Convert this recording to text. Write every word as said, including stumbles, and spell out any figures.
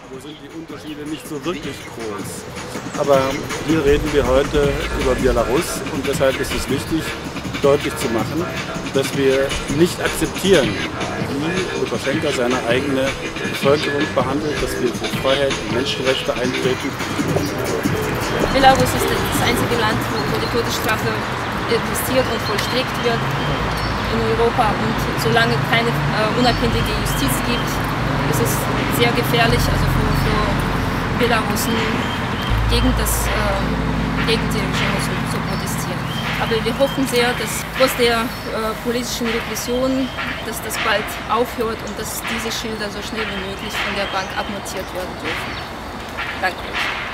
wo sind die Unterschiede nicht so wirklich groß. Aber hier reden wir heute über Belarus und deshalb ist es wichtig, deutlich zu machen, dass wir nicht akzeptieren, wie Lukaschenka seine eigene Bevölkerung behandelt, dass wir für Freiheit und Menschenrechte eintreten. Belarus ist das einzige Land, wo die Todesstrafe existiert und vollstreckt wird in Europa. Und solange keine äh, unabhängige Justiz gibt, ist es sehr gefährlich, also für, für Belarusen gegen, das, äh, gegen die Regime zu, zu protestieren. Aber wir hoffen sehr, dass trotz der äh, politischen Repression, dass das bald aufhört und dass diese Schilder so schnell wie möglich von der Bank abmontiert werden dürfen. Danke euch.